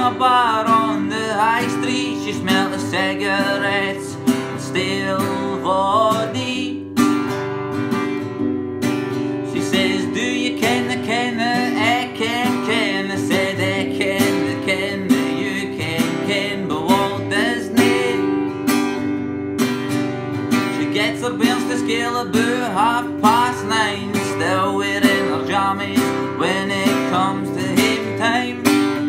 a bar on the high street. She smelled the cigarettes and still body. She says, do you ken the I ken? I said, I ken the you ken, but Walt Disney. She gets her bills to scale about 9:30, still wearing her jammies when it comes to him time.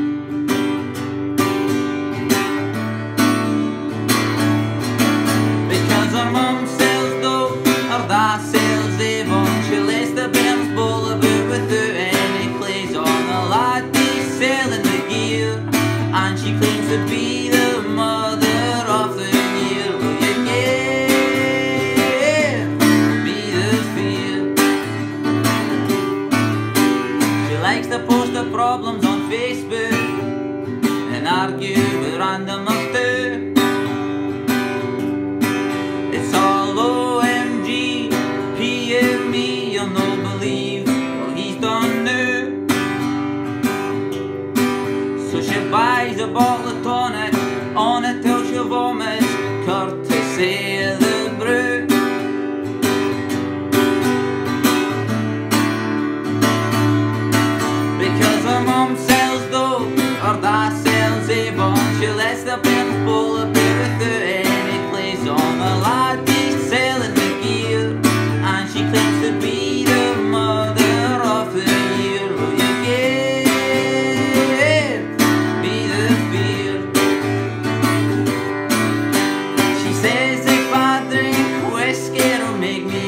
Because her mum sells dope, her dad sells Avon. She lets the Benz bowl about without any clothes on. The lad he's selling the gear, and she claims to be the mother of the year. Will you give me the fear? She likes to post her problems on Facebook and argue with randomers too. It's all OMG, PME, you'll no believe what he's done now. So she buys a bottle of tonic on it till she vomits, courtesy of the brew. Because her mum sells dope, her dad sells Avon. She lets the Benz pull a bit without any place on. The lad he's selling the gear, and she claims to be the mother of the year. Will you give me the fear? She says if I drink whiskey it'll make me